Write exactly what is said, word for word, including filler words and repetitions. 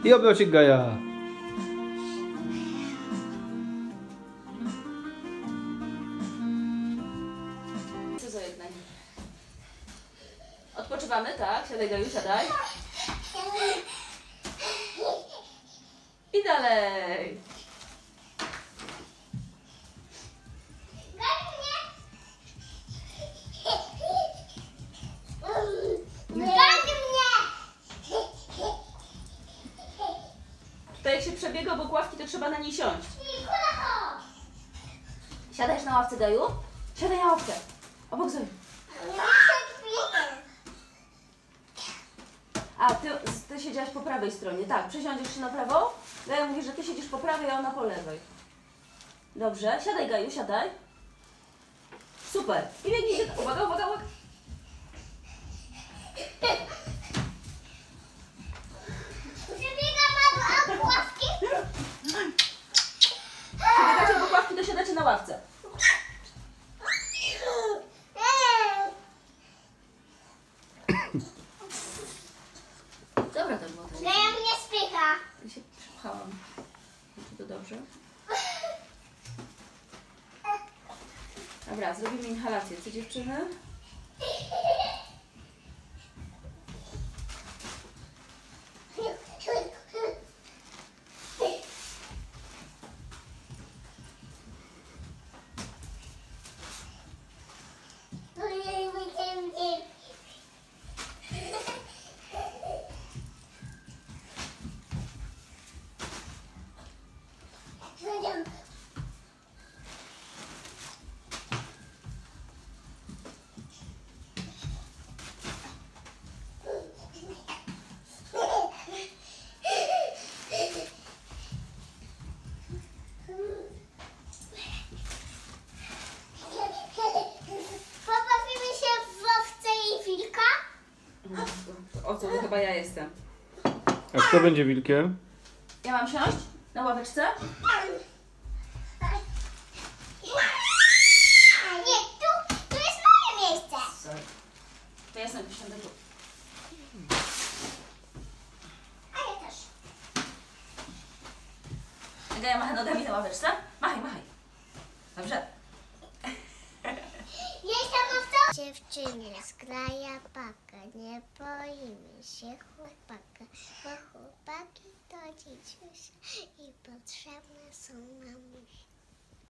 I obiocik Gaja. Co za jednej? Odpoczywamy, tak? Siadaj, Gaju, siadaj. I dalej. Tutaj jak się przebiega obok ławki, to trzeba na niej siąść. Siadajesz na ławce, Gaju? Siadaj na ławce. Obok Zoe. A, ty, ty siedziałaś po prawej stronie. Tak, przesiądziesz się na prawo. Gaja mówi, że ty siedzisz po prawej, a ona po lewej. Dobrze. Siadaj, Gaju, siadaj. Super. I biegnij się... Uwaga, uwaga, uwaga. Przebiegacie obok ławki, to siadacie na ławce. Dobra, to było to. Gaja mnie spycha. Ja się przepchałam. Czy to dobrze? Dobra, zrobimy inhalację. Co, dziewczyny? Pobawimy się w owce i wilka? O co, to chyba ja jestem. A kto będzie wilkiem? Ja mam siąść na ławeczce? Nie, tu, tu jest moje miejsce. Sorry. To ja sobie siądę tu. A ja też. Gaja macha nogami na ławeczce? Machaj, machaj. Dobrze. Jestem owcą. Dziewczyny z kraja paka, nie boimy się chłopca.